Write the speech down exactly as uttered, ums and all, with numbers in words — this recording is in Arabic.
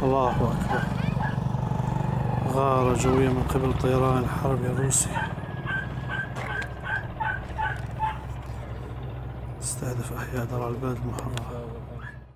الله أكبر. غارة جوية من قبل الطيران الحربي الروسي استهدف أحياء درع البلد المحررة.